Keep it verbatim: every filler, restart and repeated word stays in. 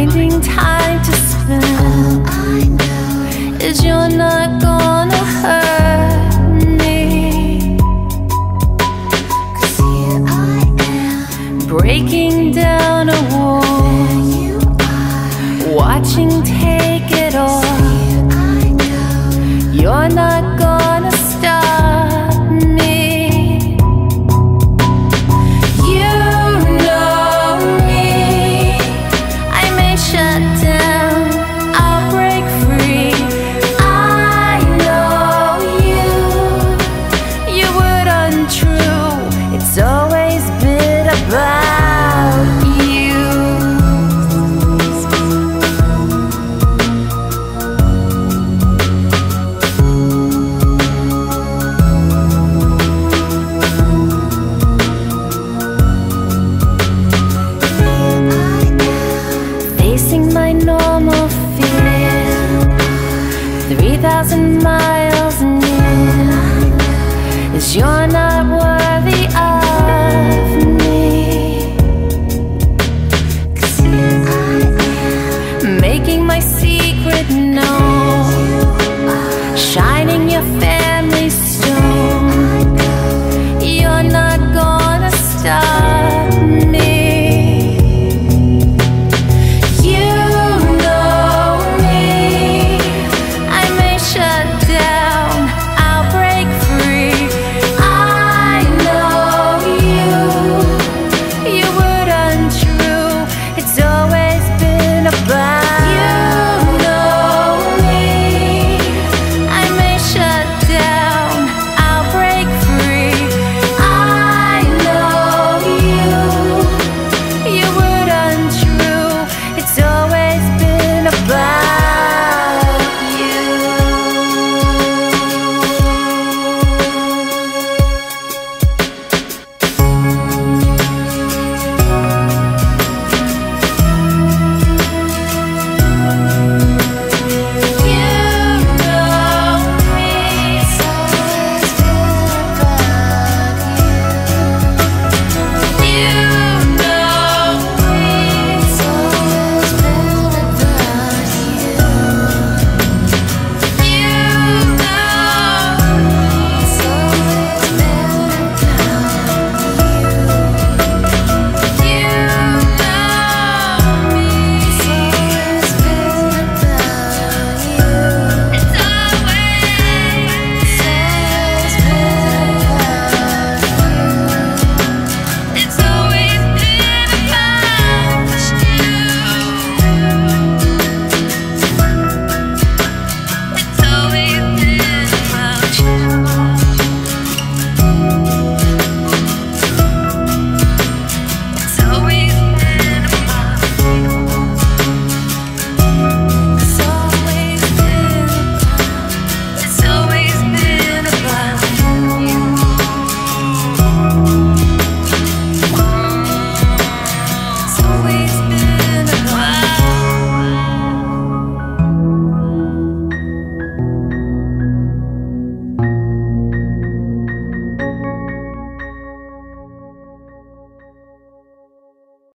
finding time to spend. All I know is you're not gonna hurt me. 'Cause here I am, breaking down a wall. There you are, watching take it all. Here I know, you're not gonna stop me. You know me, I may shut down, I'll break free. I know you, you were untrue. It's always been about you. Facing my normal fear, three thousand miles near, is you're not worthy of me. 'Cause here I am, making my secret